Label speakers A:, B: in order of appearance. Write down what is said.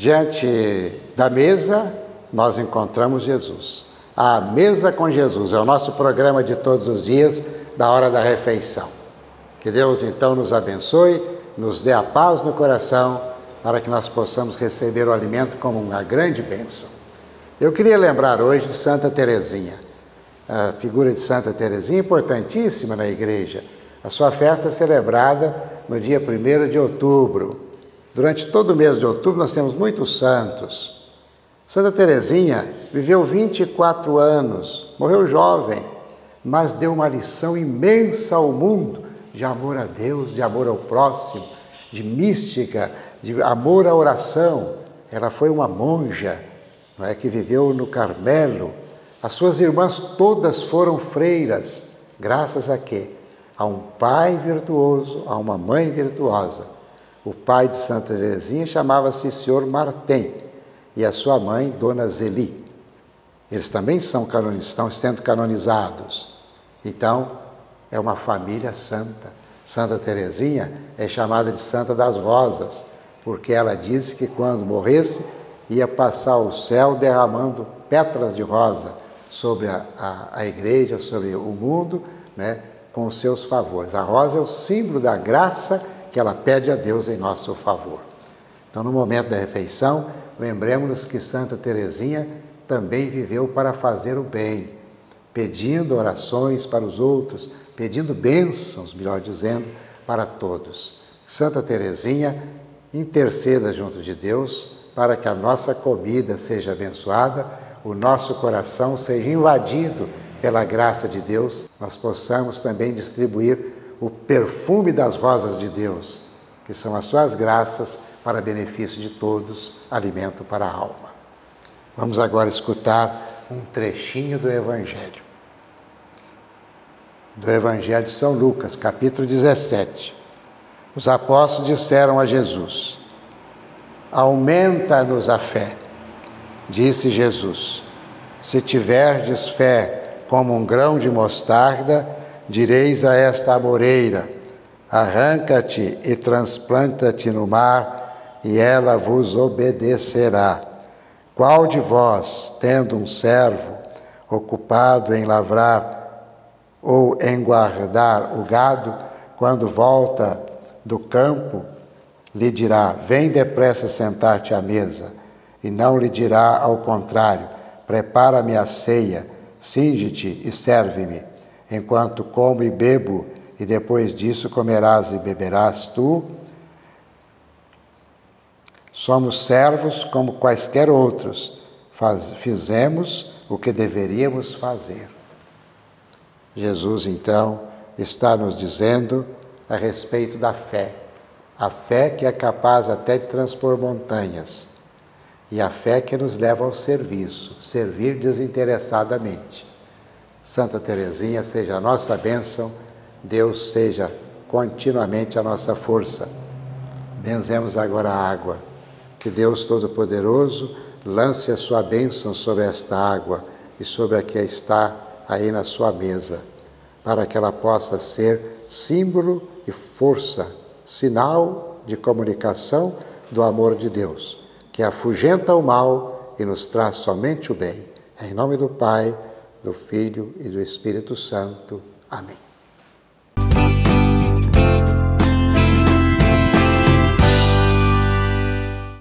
A: Diante da mesa, nós encontramos Jesus. A Mesa com Jesus é o nosso programa de todos os dias, da hora da refeição. Que Deus, então, nos abençoe, nos dê a paz no coração, para que nós possamos receber o alimento como uma grande bênção. Eu queria lembrar hoje de Santa Teresinha. A figura de Santa Teresinha, importantíssima na igreja. A sua festa é celebrada no dia 1º de outubro. Durante todo o mês de outubro nós temos muitos santos. Santa Teresinha viveu 24 anos, morreu jovem, mas deu uma lição imensa ao mundo de amor a Deus, de amor ao próximo, de mística, de amor à oração. Ela foi uma monja, não é, que viveu no Carmelo. As suas irmãs todas foram freiras, graças a quê? A um pai virtuoso, a uma mãe virtuosa. O pai de Santa Teresinha chamava-se Senhor Martim e a sua mãe, Dona Zeli. Eles também estão sendo canonizados. Então, é uma família santa. Santa Teresinha é chamada de Santa das Rosas, porque ela disse que quando morresse, ia passar o céu derramando pétalas de rosa sobre a igreja, sobre o mundo, né, com os seus favores. A rosa é o símbolo da graça que ela pede a Deus em nosso favor. Então, no momento da refeição, lembremos-nos que Santa Teresinha também viveu para fazer o bem, pedindo orações para os outros, pedindo bênçãos, melhor dizendo, para todos. Santa Teresinha interceda junto de Deus para que a nossa comida seja abençoada, o nosso coração seja invadido pela graça de Deus, nós possamos também distribuir o perfume das rosas de Deus, que são as suas graças para benefício de todos, alimento para a alma. Vamos agora escutar um trechinho do Evangelho. Do Evangelho de São Lucas, capítulo 17. Os apóstolos disseram a Jesus: aumenta-nos a fé. Disse Jesus: se tiverdes fé como um grão de mostarda, direis a esta amoreira: arranca-te e transplanta-te no mar, e ela vos obedecerá. Qual de vós, tendo um servo ocupado em lavrar ou em guardar o gado, quando volta do campo, lhe dirá: vem depressa sentar-te à mesa? E não lhe dirá ao contrário: prepara-me a ceia, cinge-te e serve-me, enquanto como e bebo, e depois disso comerás e beberás tu? Somos servos como quaisquer outros, fizemos o que deveríamos fazer. Jesus, então, está nos dizendo a respeito da fé. A fé que é capaz até de transpor montanhas. E a fé que nos leva ao serviço, servir desinteressadamente. Santa Teresinha seja a nossa bênção, Deus seja continuamente a nossa força. Benzemos agora a água. Que Deus Todo-Poderoso lance a sua bênção sobre esta água e sobre a que está aí na sua mesa, para que ela possa ser símbolo e força, sinal de comunicação do amor de Deus, que afugenta o mal e nos traz somente o bem. Em nome do Pai, do Filho e do Espírito Santo. Amém.